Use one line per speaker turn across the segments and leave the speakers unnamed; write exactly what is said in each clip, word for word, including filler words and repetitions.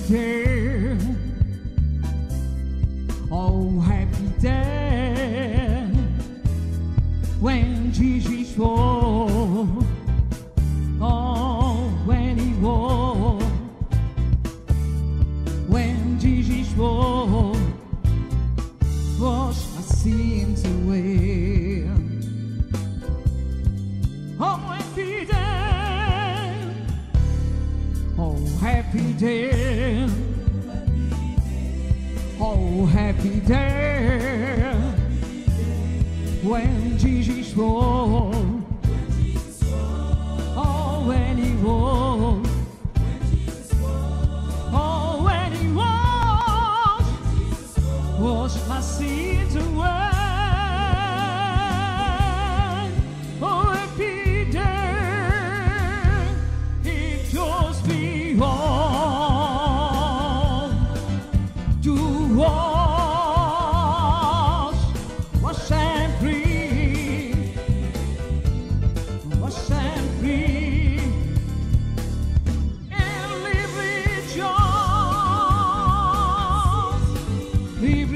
day. Oh, happy day when Jesus walked. Oh, when he walked, when Jesus walked, washed my sins away. Oh, happy day. Oh, happy day. Oh, happy day when Jesus walked. Oh, when he walked. Oh, when he walked, washed my sins away. Oh, happy day, it does me all to wash, wash and free, wash and free, and live rejoice, live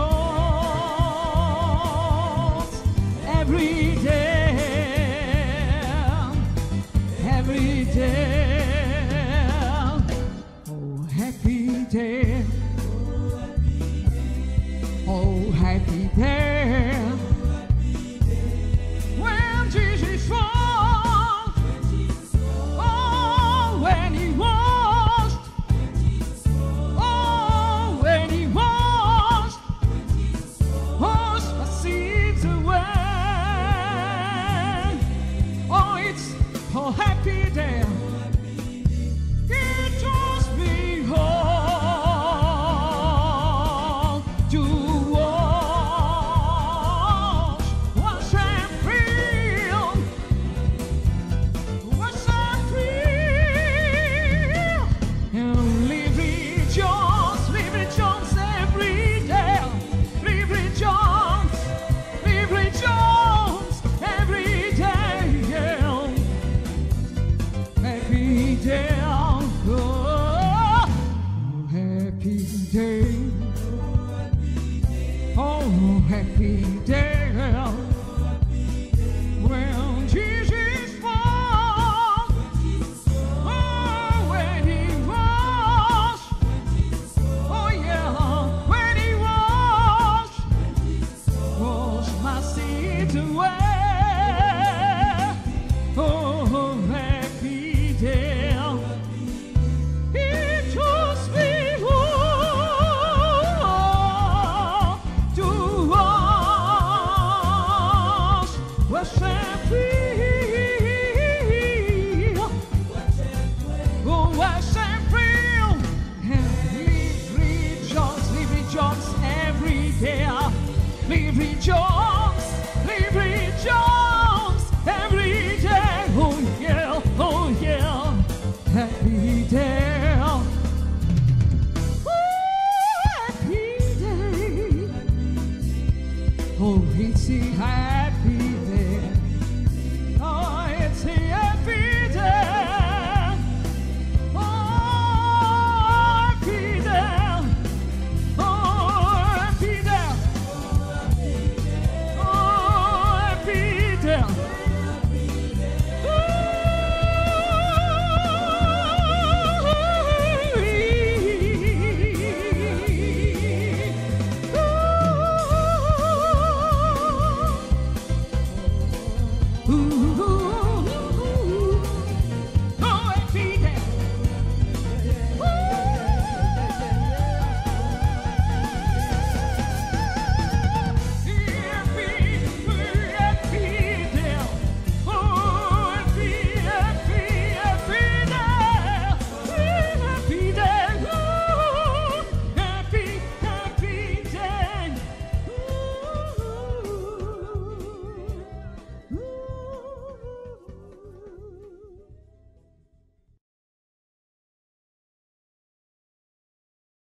rejoice every day, every day. Oh, happy day. Oh, happy day when Jesus walked. Oh, when he washed. Oh, when he washed, washed my sins away. Oh, it's a happy day. It does me all to wash, wash and free, wash and free, and live rejoice, live rejoice every day, live rejoice, live rejoice every day, happy day, oh, happy day, oh, happy day.